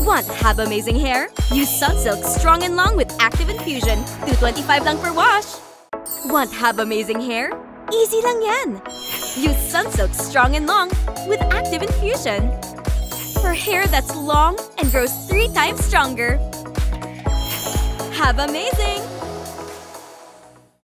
Want HABA-mazing hair? Use Sunsilk Strong and Long with Active Infusion. $2.25 lang per wash. Want HABA-mazing hair? Easy lang yan. Use Sunsilk Strong and Long with Active Infusion. For hair that's long and grows 3 times stronger. HABA-mazing!